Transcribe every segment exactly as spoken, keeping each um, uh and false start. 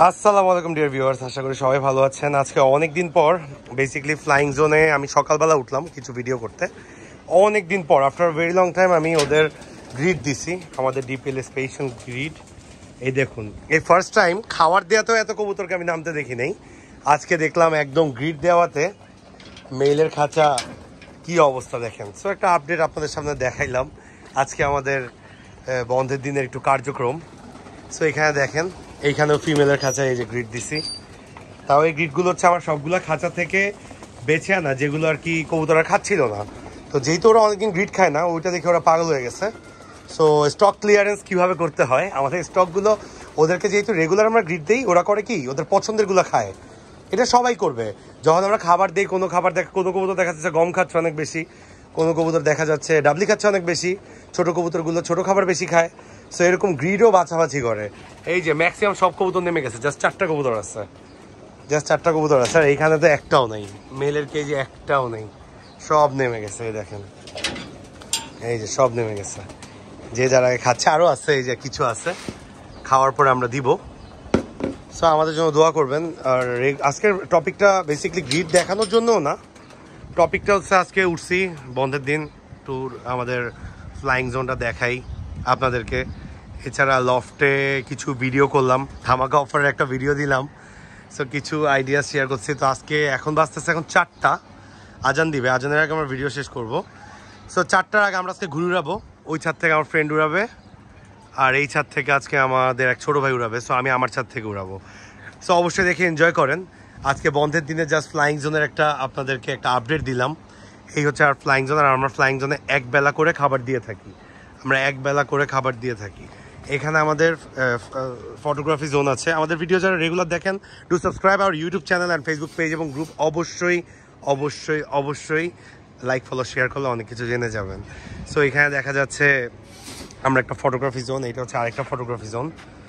আসসালামু আলাইকুম dear viewers, আশা করি সবাই ভালো আছেন। আজকে অনেক দিন পর বেসিক্যালি ফ্লাইং জোনে আমি সকালবেলা উঠলাম কিছু ভিডিও করতে। অনেক দিন পর আফটার ভেরি লং টাইম আমি ওদের গ্রিড দিছি, আমাদের ডিপিএল স্পেশাল গ্রিড। এই দেখুন, এই ফার্স্ট টাইম খাবার দেওয়াতেও এত কবুতরকে আমি নামতে দেখি নেই। আজকে দেখলাম একদম গ্রিড দেওয়াতে মেইলের খাঁচা কি অবস্থা দেখেন। সো একটা আপডেট আপনাদের সামনে দেখাইলাম আজকে আমাদের বন্ধের দিনের একটু কার্যক্রম। সো এখানে দেখেন, এইখানেও ফিমেলের খাঁচা এই যে গ্রিড দিছি। তাও এই গ্রিডগুলো হচ্ছে আমার সবগুলো খাঁচা থেকে বেছে আনা, যেগুলো আর কি কবুতরা খাচ্ছিল না। তো যেহেতু ওরা অনেকদিন গ্রিড খায় না, ওইটা দেখে ওরা পাগল হয়ে গেছে। সো স্টক ক্লিয়ারেন্স কীভাবে করতে হয়, আমাদের স্টকগুলো ওদেরকে যেহেতু রেগুলার আমরা গ্রিড দিই, ওরা করে কি ওদের পছন্দেরগুলো খায়। এটা সবাই করবে। যখন আমরা খাবার দিই, কোনো খাবার দেখা, কোনো কবুতর দেখা যাচ্ছে গম খাচ্ছে অনেক বেশি, কোনো কবুতর দেখা যাচ্ছে ডাবলি খাচ্ছে অনেক বেশি, ছোটো কবুতরগুলো ছোটো খাবার বেশি খায়। সো এরকম গ্রিডও বাছাবাছি করে। এই যে ম্যাক্সিমাম সব কবুতর নেমে গেছে, জাস্ট চারটা কবুতর আছে, জাস্ট চারটা কবুতর আছে। আর এইখানে তো একটাও নেই, মেলের কেজি একটাও নেই, সব নেমে গেছে। এই দেখেন, এই যে সব নেমে গেছে, যে যারা খাচ্ছে। আরও আছে, এই যে কিছু আছে, খাওয়ার পরে আমরা দিব। সো আমাদের জন্য দোয়া করবেন। আর আজকের টপিকটা বেসিক্যালি গ্রিড দেখানোর জন্যও না, টপিকটা হচ্ছে আজকে উঠছি বন্ধের দিন, ট্যুর আমাদের ফ্লাইং জোনটা দেখাই আপনাদেরকে। এছাড়া লফটে কিছু ভিডিও করলাম, ধামাকা অফারের একটা ভিডিও দিলাম। সো কিছু আইডিয়া শেয়ার করছি। তো আজকে এখন বাজতেছে এখন চারটা, আজান দিবে, আজানের আগে আমরা ভিডিও শেষ করব। সো চারটার আগে আমরা আজকে ঘুরে উড়াবো। ওই ছাদ থেকে আমার ফ্রেন্ড উড়াবে, আর এই ছাদ থেকে আজকে আমাদের এক ছোটো ভাই উড়াবে। সো আমি আমার ছাদ থেকে উড়াবো। সো অবশ্যই দেখে এনজয় করেন। আজকে বন্ধের দিনে জাস্ট ফ্লাইং জোনের একটা আপনাদেরকে একটা আপডেট দিলাম। এই হচ্ছে আর ফ্লাইং জোন। আর আমরা ফ্লাইং জোনে এক বেলা করে খাবার দিয়ে থাকি, আমরা এক বেলা করে খাবার দিয়ে থাকি। এখানে আমাদের ফটোগ্রাফি জোন আছে। আমাদের ভিডিও যারা রেগুলার দেখেন, do subscribe our YouTube channel and Facebook page এবং গ্রুপ। অবশ্যই অবশ্যই অবশ্যই লাইক ফলো শেয়ার করলে অনেক কিছু জেনে যাবেন। সো এখানে দেখা যাচ্ছে আমরা একটা ফটোগ্রাফি জোন, এটা হচ্ছে আরেকটা ফটোগ্রাফি জোন।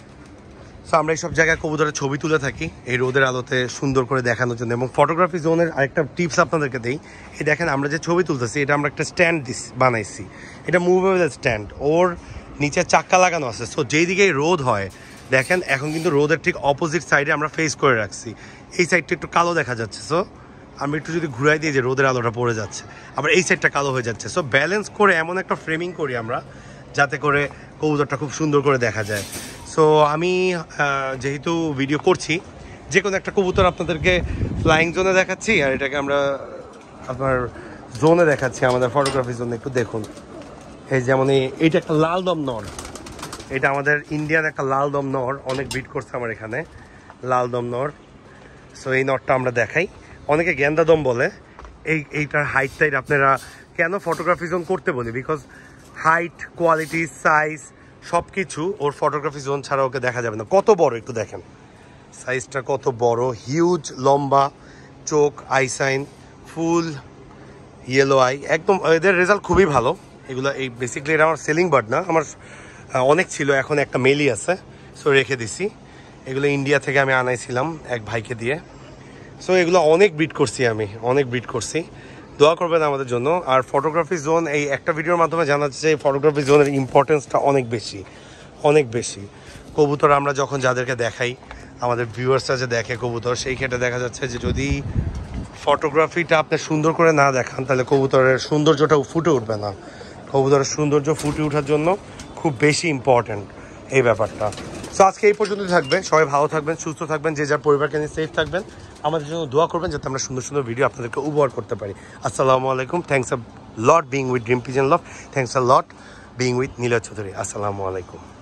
সো আমরা এইসব জায়গায় কবুতরের ছবি তুলে থাকি এই রোদের আলোতে সুন্দর করে দেখানোর জন্য। এবং ফটোগ্রাফি জোনের আরেকটা টিপস আপনাদেরকে দিই। এই দেখেন, আমরা যে ছবি তুলতেছি, এটা আমরা একটা স্ট্যান্ড দিস বানাইছি, এটা মুভেবল স্ট্যান্ড, ওর নিচে চাক্কা লাগানো আছে। সো যেই দিকেই রোদ হয়, দেখেন এখন কিন্তু রোদের ঠিক অপোজিট সাইডে আমরা ফেস করে রাখছি। এই সাইডটা একটু কালো দেখা যাচ্ছে। সো আমি একটু যদি ঘুরাই দিই, যে রোদের আলোটা পড়ে যাচ্ছে, আবার এই সাইডটা কালো হয়ে যাচ্ছে। সো ব্যালেন্স করে এমন একটা ফ্রেমিং করি আমরা, যাতে করে কবুতরটা খুব সুন্দর করে দেখা যায়। সো আমি যেহেতু ভিডিও করছি, যে কোনো একটা কবুতর আপনাদেরকে ফ্লাইং জোনে দেখাচ্ছি, আর এটাকে আমরা আপনার জোনে দেখাচ্ছি, আমাদের ফটোগ্রাফির জন্য। একটু দেখুন, এই যেমন এইটা একটা লাল দম নর, এটা আমাদের ইন্ডিয়ান একটা লাল দম নর, অনেক ব্রিড করছে আমার এখানে লাল দম নর। সো এই নরটা আমরা দেখাই, অনেকে গেন্দা দম বলে। এই এইটার হাইট টাইট আপনারা কেন ফটোগ্রাফি জোন করতে বলি, বিকজ হাইট, কোয়ালিটি, সাইজ সব কিছু ওর ফটোগ্রাফি জোন ছাড়া ওকে দেখা যাবে না। কত বড় একটু দেখেন, সাইজটা কত বড়, হিউজ, লম্বা চোখ, eye sign, full yellow eye, একদম এদের রেজাল্ট খুবই ভালো। এগুলো এই বেসিক্যালি এটা আমার সেলিং বার্ড না, আমার অনেক ছিল, এখন একটা মেলি আছে, সো রেখে দিছি। এগুলো ইন্ডিয়া থেকে আমি আনাইছিলাম এক ভাইকে দিয়ে। সো এগুলো অনেক ব্রিড করছি, আমি অনেক ব্রিড করছি। দোয়া করবেন আমাদের জন্য। আর ফটোগ্রাফি জোন এই একটা ভিডিওর মাধ্যমে জানা যাচ্ছে ফটোগ্রাফি জোনের ইম্পর্টেন্সটা অনেক বেশি, অনেক বেশি। কবুতর আমরা যখন যাদেরকে দেখাই, আমাদের ভিউয়ার্সরা যে দেখে কবুতর, সেই ক্ষেত্রে দেখা যাচ্ছে যে যদি ফটোগ্রাফিটা আপনি সুন্দর করে না দেখান, তাহলে কবুতরের সৌন্দর্যটা ফুটে উঠবে না। কবুতরের সৌন্দর্য ফুটে ওঠার জন্য খুব বেশি ইম্পর্ট্যান্ট এই ব্যাপারটা। সো আজকে এই পর্যন্ত থাকবে। সবাই ভালো থাকবেন, সুস্থ থাকবেন, যে যার পরিবারকে নিয়ে সেফ থাকবেন। আমাদের জন্য দোয়া করবেন যাতে আমরা সুন্দর সুন্দর ভিডিও আপনাদেরকে উপহার করতে পারি। আসসালামু আলাইকুম। Thanks a lot being with Dream Pigeon Loft. Thanks a lot being with Nila Chowdhury. আসসালামু আলাইকুম।